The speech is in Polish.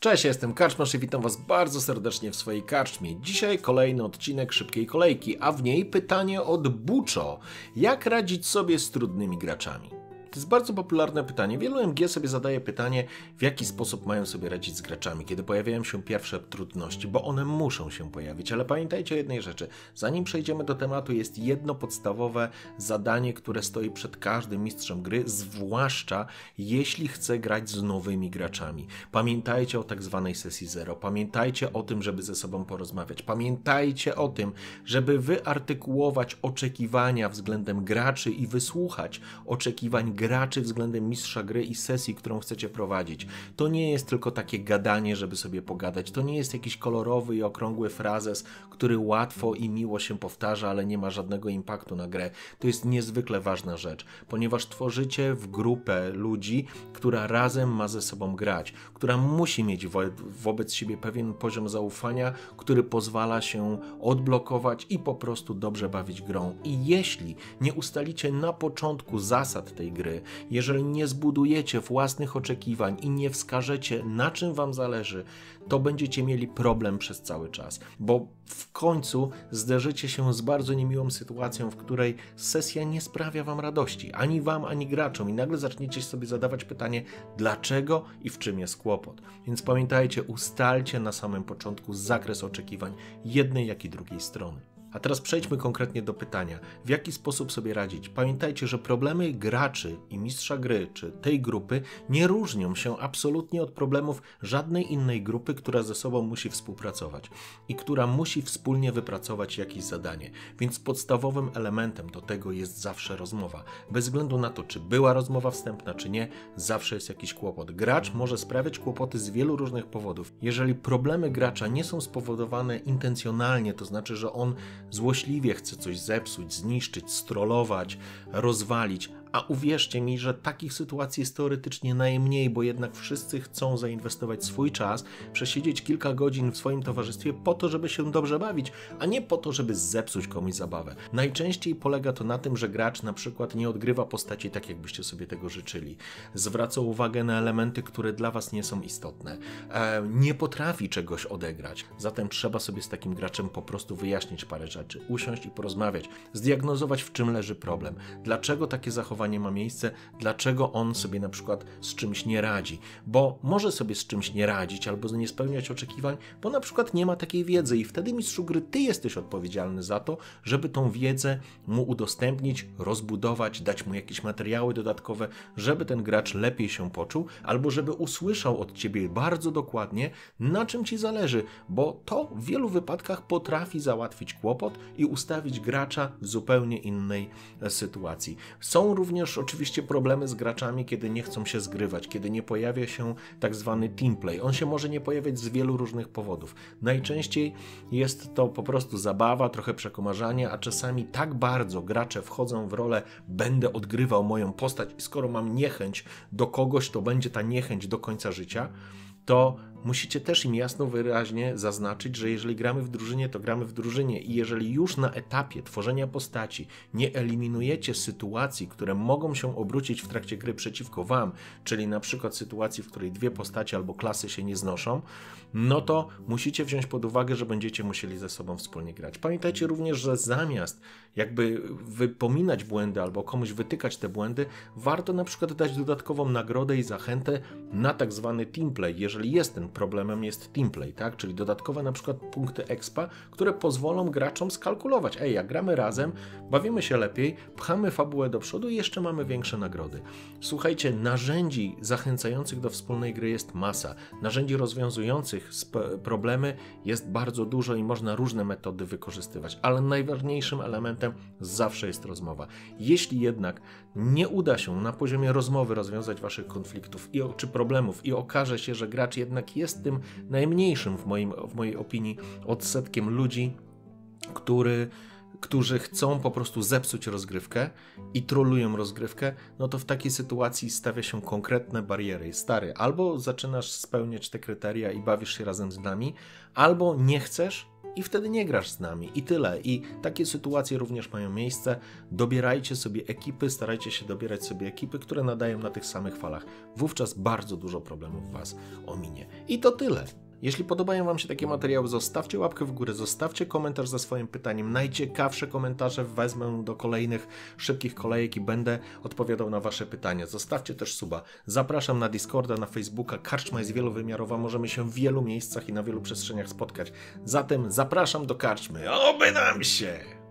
Cześć, jestem Karczmasz i witam Was bardzo serdecznie w swojej karczmie. Dzisiaj kolejny odcinek Szybkiej Kolejki, a w niej pytanie od Buczo. Jak radzić sobie z trudnymi graczami? To jest bardzo popularne pytanie. Wielu MG sobie zadaje pytanie, w jaki sposób mają sobie radzić z graczami, kiedy pojawiają się pierwsze trudności, bo one muszą się pojawić. Ale pamiętajcie o jednej rzeczy. Zanim przejdziemy do tematu, jest jedno podstawowe zadanie, które stoi przed każdym mistrzem gry, zwłaszcza jeśli chce grać z nowymi graczami. Pamiętajcie o tak zwanej sesji zero. Pamiętajcie o tym, żeby ze sobą porozmawiać. Pamiętajcie o tym, żeby wyartykułować oczekiwania względem graczy i wysłuchać oczekiwań graczy względem mistrza gry i sesji, którą chcecie prowadzić. To nie jest tylko takie gadanie, żeby sobie pogadać. To nie jest jakiś kolorowy i okrągły frazes, który łatwo i miło się powtarza, ale nie ma żadnego impaktu na grę. To jest niezwykle ważna rzecz, ponieważ tworzycie w grupę ludzi, która razem ma ze sobą grać, która musi mieć wobec siebie pewien poziom zaufania, który pozwala się odblokować i po prostu dobrze bawić grą. I jeśli nie ustalicie na początku zasad tej gry, jeżeli nie zbudujecie własnych oczekiwań i nie wskażecie, na czym wam zależy, to będziecie mieli problem przez cały czas, bo w końcu zderzycie się z bardzo niemiłą sytuacją, w której sesja nie sprawia wam radości, ani wam, ani graczom, i nagle zaczniecie sobie zadawać pytanie, dlaczego i w czym jest kłopot. Więc pamiętajcie, ustalcie na samym początku zakres oczekiwań jednej, jak i drugiej strony. A teraz przejdźmy konkretnie do pytania, w jaki sposób sobie radzić. Pamiętajcie, że problemy graczy i mistrza gry, czy tej grupy, nie różnią się absolutnie od problemów żadnej innej grupy, która ze sobą musi współpracować i która musi wspólnie wypracować jakieś zadanie. Więc podstawowym elementem do tego jest zawsze rozmowa. Bez względu na to, czy była rozmowa wstępna, czy nie, zawsze jest jakiś kłopot. Gracz może sprawiać kłopoty z wielu różnych powodów. Jeżeli problemy gracza nie są spowodowane intencjonalnie, to znaczy, że on złośliwie chce coś zepsuć, zniszczyć, strollować, rozwalić, a uwierzcie mi, że takich sytuacji jest teoretycznie najmniej, bo jednak wszyscy chcą zainwestować swój czas, przesiedzieć kilka godzin w swoim towarzystwie po to, żeby się dobrze bawić, a nie po to, żeby zepsuć komuś zabawę. Najczęściej polega to na tym, że gracz na przykład nie odgrywa postaci tak, jakbyście sobie tego życzyli. Zwraca uwagę na elementy, które dla was nie są istotne. Nie potrafi czegoś odegrać. Zatem trzeba sobie z takim graczem po prostu wyjaśnić parę rzeczy, usiąść i porozmawiać, zdiagnozować, w czym leży problem, dlaczego takie zachowanie ma miejsce, dlaczego on sobie na przykład z czymś nie radzi, bo może sobie z czymś nie radzić albo nie spełniać oczekiwań, bo na przykład nie ma takiej wiedzy i wtedy mistrzu gry ty jesteś odpowiedzialny za to, żeby tą wiedzę mu udostępnić, rozbudować, dać mu jakieś materiały dodatkowe, żeby ten gracz lepiej się poczuł albo żeby usłyszał od ciebie bardzo dokładnie, na czym ci zależy, bo to w wielu wypadkach potrafi załatwić kłopot i ustawić gracza w zupełnie innej sytuacji. Są również oczywiście problemy z graczami, kiedy nie chcą się zgrywać, kiedy nie pojawia się tak zwany teamplay. On się może nie pojawiać z wielu różnych powodów. Najczęściej jest to po prostu zabawa, trochę przekomarzanie, a czasami tak bardzo gracze wchodzą w rolę, będę odgrywał moją postać i skoro mam niechęć do kogoś, to będzie ta niechęć do końca życia, to musicie też im jasno, wyraźnie zaznaczyć, że jeżeli gramy w drużynie, to gramy w drużynie i jeżeli już na etapie tworzenia postaci nie eliminujecie sytuacji, które mogą się obrócić w trakcie gry przeciwko wam, czyli na przykład sytuacji, w której dwie postacie albo klasy się nie znoszą, no to musicie wziąć pod uwagę, że będziecie musieli ze sobą wspólnie grać. Pamiętajcie również, że zamiast jakby wypominać błędy albo komuś wytykać te błędy, warto na przykład dać dodatkową nagrodę i zachętę na tak zwany teamplay, jeżeli jest ten problemem jest teamplay, tak? Czyli dodatkowe na przykład punkty expa, które pozwolą graczom skalkulować. Jak gramy razem, bawimy się lepiej, pchamy fabułę do przodu i jeszcze mamy większe nagrody. Słuchajcie, narzędzi zachęcających do wspólnej gry jest masa. Narzędzi rozwiązujących problemy jest bardzo dużo i można różne metody wykorzystywać, ale najważniejszym elementem zawsze jest rozmowa. Jeśli jednak nie uda się na poziomie rozmowy rozwiązać waszych konfliktów czy problemów i okaże się, że gracz jednak jest tym najmniejszym w mojej opinii odsetkiem ludzi, którzy chcą po prostu zepsuć rozgrywkę i trolują rozgrywkę, no to w takiej sytuacji stawia się konkretne bariery. Stary, albo zaczynasz spełniać te kryteria i bawisz się razem z nami, albo nie chcesz i wtedy nie grasz z nami i tyle. I takie sytuacje również mają miejsce. Dobierajcie sobie ekipy, starajcie się dobierać sobie ekipy, które nadają na tych samych falach. Wówczas bardzo dużo problemów was ominie. I to tyle. Jeśli podobają wam się takie materiały, zostawcie łapkę w górę, zostawcie komentarz ze swoim pytaniem. Najciekawsze komentarze wezmę do kolejnych szybkich kolejek i będę odpowiadał na wasze pytania. Zostawcie też suba. Zapraszam na Discorda, na Facebooka. Karczma jest wielowymiarowa, możemy się w wielu miejscach i na wielu przestrzeniach spotkać. Zatem zapraszam do karczmy. Oby nam się!